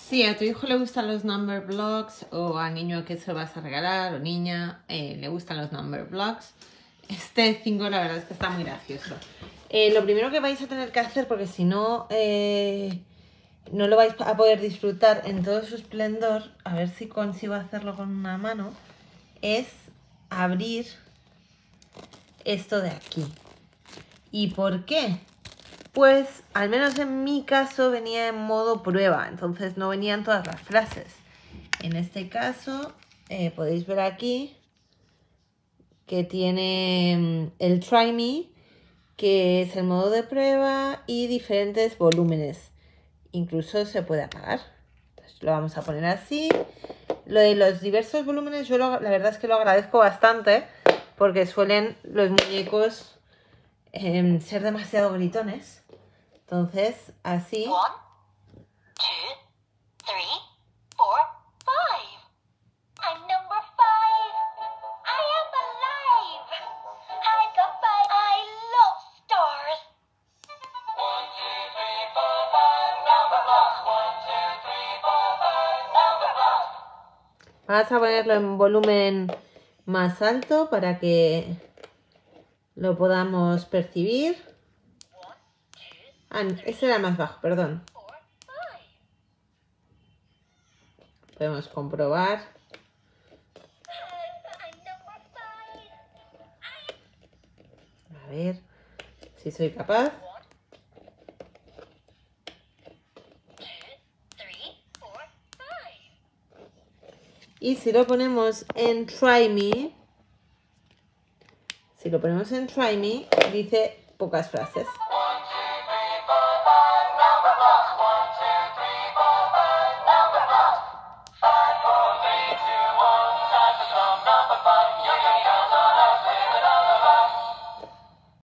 Si a tu hijo le gustan los number blocks o al niño que se lo vas a regalar o niña le gustan los number blocks, este 5 la verdad es que está muy gracioso. Lo primero que vais a tener que hacer, porque si no, no lo vais a poder disfrutar en todo su esplendor, a ver si consigo hacerlo con una mano, es abrir esto de aquí. ¿Y por qué? Pues al menos en mi caso venía en modo prueba, entonces no venían todas las frases. En este caso podéis ver aquí que tiene el Try Me, que es el modo de prueba y diferentes volúmenes. Incluso se puede apagar. Entonces lo vamos a poner así. Lo de los diversos volúmenes yo la verdad es que lo agradezco bastante porque suelen los muñecos ser demasiado gritones. Entonces, así. 1, 2, 3, 4, 5. I'm number 5. I am alive. I got 5. I love stars. 1, 2, 3, 4, 5. Number block. 1, 2, 3, 4, 5. Number block. Vamos a ponerlo en volumen más alto para que lo podamos percibir. Ah, ese era más bajo, perdón. Podemos comprobar. A ver si soy capaz. Y si lo ponemos en Try Me, dice pocas frases.